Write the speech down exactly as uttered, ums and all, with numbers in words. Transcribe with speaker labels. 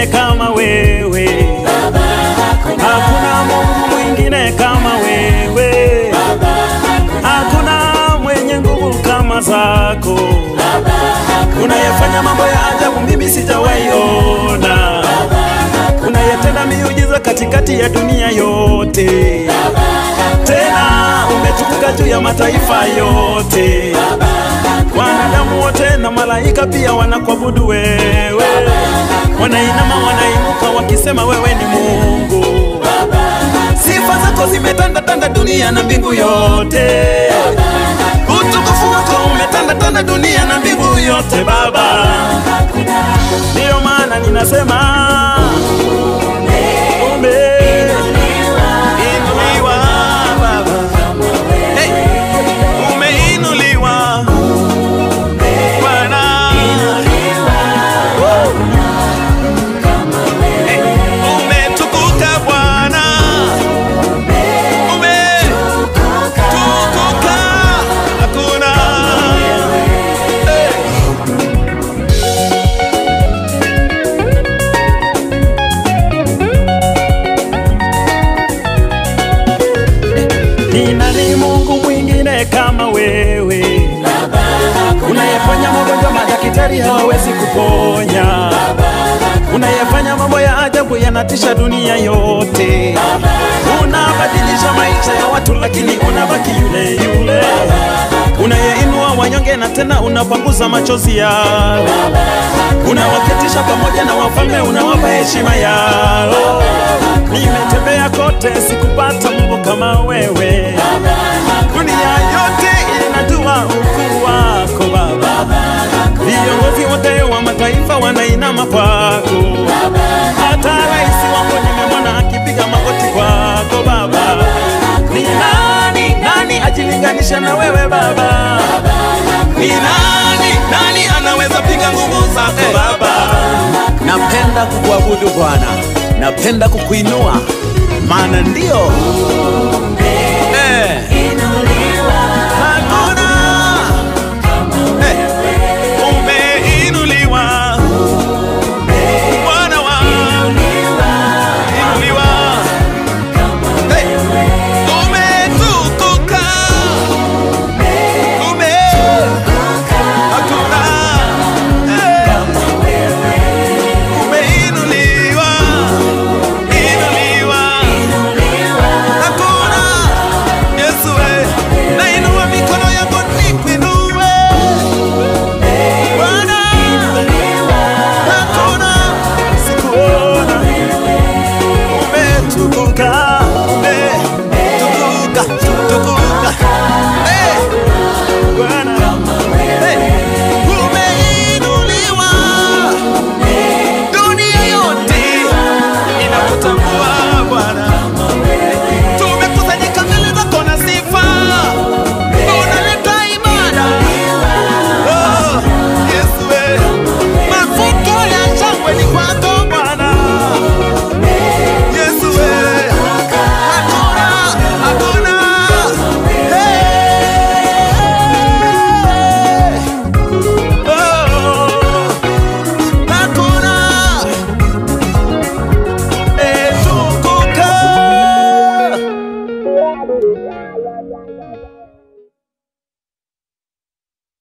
Speaker 1: mwingine kama wewe Baba, hakuna, hakuna Mungu mwingine kama wewe Baba, hakuna, hakuna mwenye nguvu kama zako Baba, hakuna, unayefanya mambo ya ajabu mimi sijawahi ona Baba, unayetenda miujiza katikati ya dunia yote Baba, tena umetukuka juu ya mataifa yote Baba, wanadamu wote na malaika pia wanakuabudu wewe, wanainama wanainuka wakisema wewe ni Mungu Baba, sifa zako zimetanda tanda dunia na mbingu yote Baba, utukufu wako umetanda tanda dunia na mbingu yote Baba, ndio maana ninasema ni nani Mungu mwingine kama wewe Baba, unayefanya magonjwa madaktari hawawezi kuponya Baba, unayefanya mambo ya ajabu yanatisha dunia yote Baba, unabadilisha maisha ya watu lakini unabaki yule yule Baba, unayeinua wanyonge na tena unapanguza machozi yao Baba, unawaketisha pamoja na wafalme unawapa heshima yao. Nimetembea kote sikupata Mungu kama wewe Baba, dunia yote inajua ukuu wako Baba, viongozi wote wa mataifa wanainama kwako Baba, hata rais wako nimemwona akipiga magoti kwako Baba, ni nani nani ajilinganisha na wewe Baba, ni nani nani anaweza piga nguvu zako Baba.
Speaker 2: Napenda kukuabudu Bwana, napenda kukuinua, maana ndio eh hakuna eh umeinuliwa Bwana wa inuliwa eh umetukuka ume hakuna eh umeinuliwa inuliwa hakuna Yesu eh nainua mikono yangu nikuinue Bwana hakuna
Speaker 1: Sikuona umetukuka
Speaker 2: umetukuka tukuka eh
Speaker 1: Bwana
Speaker 2: eh umeinuliwa dunia yote inakutambua Bwana. Tumekusanyika mbele zako na sifa, tunaleta ibada. Oh, Yesu eh, mafuko ya shangwe ni kwako Bwana. Yesu eh, hakuna hakuna eh oh hakuna eh tukuka